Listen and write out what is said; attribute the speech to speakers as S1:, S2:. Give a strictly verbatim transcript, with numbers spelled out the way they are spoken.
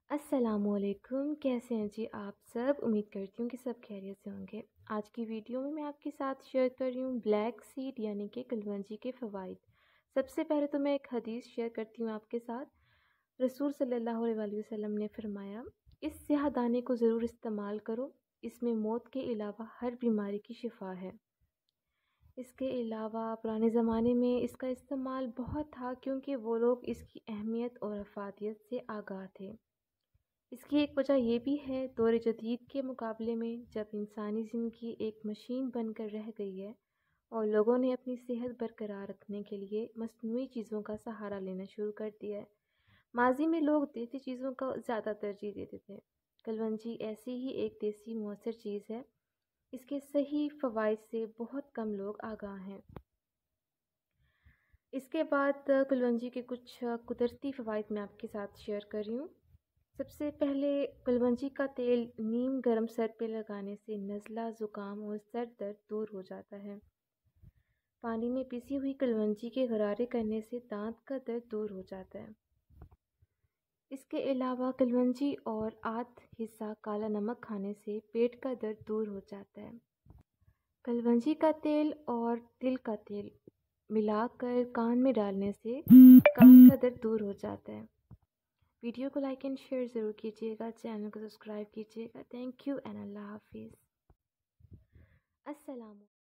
S1: السلام علیکم، کیسے ہیں جی آپ سب؟ امید کرتی ہوں کہ سب خیریت سے ہوں گے۔ آج کی ویڈیو میں میں آپ کے ساتھ شیئر کر رہی ہوں بلیک سیڈ یعنی کہ کلونجی کے فوائد۔ سب سے پہلے تو میں ایک حدیث شیئر کرتی ہوں آپ کے ساتھ۔ رسول صلی اللہ علیہ وآلہ وسلم نے فرمایا، اس سیاہ دانے کو ضرور استعمال کرو، اس میں موت کے علاوہ ہر بیماری کی شفا ہے۔ اس کے علاوہ پرانے زمانے میں اس کا استعمال بہت تھا کیونکہ وہ لوگ اس کی اہمیت اور افادیت سے آگاہ تھے۔ اس کی ایک وجہ یہ بھی ہے، دور جدید کے مقابلے میں جب انسانی زندگی ایک مشین بن کر رہ گئی ہے اور لوگوں نے اپنی صحت برقرار رکھنے کے لیے مصنوعی چیزوں کا سہارا لینا شروع کر دیا ہے۔ ماضی میں لوگ دیسی چیزوں کو زیادہ ترجیح دیتے تھے۔ کلونجی ایسی ہی ایک دیسی مؤثر چیز ہے۔ اس کے صحیح فوائد سے بہت کم لوگ آگاہ ہیں۔ اس کے بعد کلونجی کے کچھ قدرتی فوائد میں آپ کے ساتھ شیئر کر رہی ہوں۔ سب سے پہلے کلونجی کا تیل نیم گرم سر پہ لگانے سے نزلہ، زکام اور سر درد دور ہو جاتا ہے۔ پانی میں پیسی ہوئی کلونجی کے غرارے کرنے سے دانت کا درد دور ہو جاتا ہے۔ اس کے علاوہ کلونجی اور آدھ حصہ کالا نمک کھانے سے پیٹ کا درد دور ہو جاتا ہے۔ کلونجی کا تیل اور تل کا تیل ملا کر کان میں ڈالنے سے کان کا درد دور ہو جاتا ہے۔ ویڈیو کو لائک اینڈ شیئر ضرور کیجیے گا، چینل کو سبسکرائب کیجیے گا۔ تھینک یو اینڈ اللہ حافظ۔ السلام